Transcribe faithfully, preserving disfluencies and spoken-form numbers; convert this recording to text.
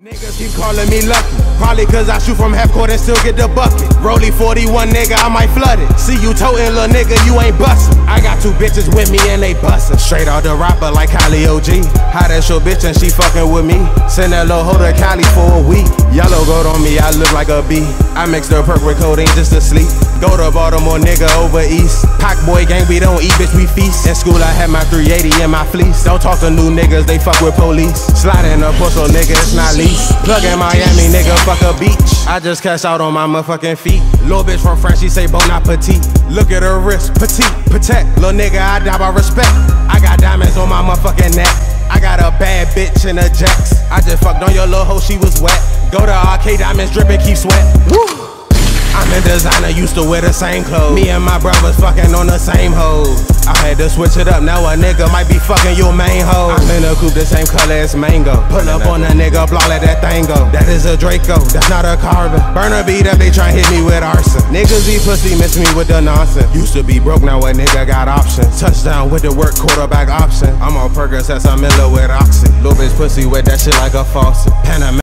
Niggas keep calling me lucky, probably cause I shoot from half court and still get the bucket. Rollie forty-one, nigga, I might flood it. See you totin', lil' nigga, you ain't bustin'. I got two bitches with me and they bustin'. Straight out the rapper like Kylie O G. How that's your bitch and she fucking with me. Send that lil' hoe to Cali for a week. Yellow gold on me, I look like a bee. I mix the perk with codeine just to sleep. Go to Baltimore, nigga, over east. Pac boy gang, we don't eat, bitch, we feast. In school, I had my three eighty in my fleece. Don't talk to new niggas, they fuck with police. Slide in a pussle, nigga, it's not lease. Plug in Miami, nigga, fuck a beach. I just cash out on my motherfucking feet. Lil' bitch from France, she say bon appetit. Look at her wrist, petite, protect. Lil' nigga, I die by respect. I got diamonds on my motherfucking neck. I got a bad bitch in a Jax. I just fucked on your lil' hoe, she was wet. Go to arcade, diamonds drippin', keep sweat. Woo! I'm a designer, used to wear the same clothes. Me and my brothers fucking on the same hoes. I had to switch it up, now a nigga might be fucking your main hoe. I'm in a coupe the same color as mango. Pull up on a nigga, block, let that thing go. That is a Draco, that's not a carbon. Burn a beat up, they try hit me with arson. Niggas eat pussy, miss me with the nonsense. Used to be broke, now a nigga got options. Touchdown with the work, quarterback option. I'm on Percocets, I'm in love with Oxy. Little bitch pussy wet, that shit like a faucet. Panama